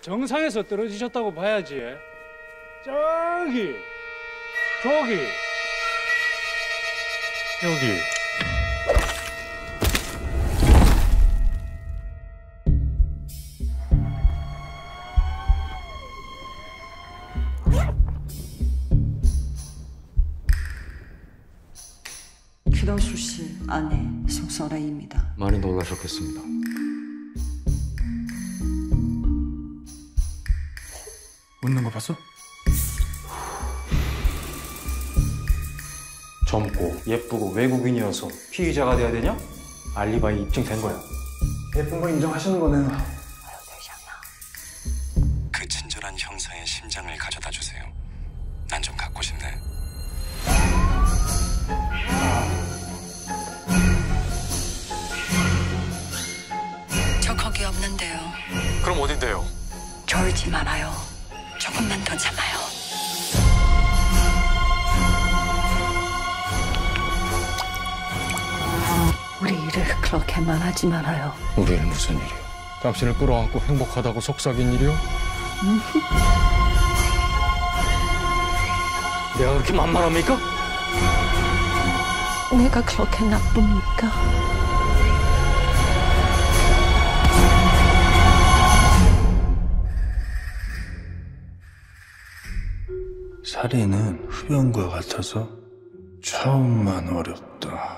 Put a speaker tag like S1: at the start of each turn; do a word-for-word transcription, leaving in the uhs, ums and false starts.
S1: 정상에서 떨어지셨다고 봐야지. 저기, 저기, 여기.
S2: 기라수 씨 아내 송설아입니다.
S3: 많이 놀라셨겠습니다.
S4: 웃는 거 봤어?
S3: 젊고 예쁘고 외국인이어서 피의자가 돼야 되냐? 알리바이 입증된 거야.
S4: 예쁜 거 인정하시는 거네요.
S5: 그 친절한 형사의 심장을 가져다 주세요. 난 좀 갖고 싶네.
S2: 저 거기 없는데요.
S5: 그럼 어딘데요?
S2: 졸지 말아요. 조금만 더 참아요. 우리 일을 그렇게만 하지 말아요.
S3: 우리 일 무슨 일이요? 당신을 끌어안고 행복하다고 속삭인 일이요? 내가 그렇게 만만합니까?
S2: 내가 그렇게 나쁩니까?
S4: 살인은 흡연과 같아서 처음만 어렵다.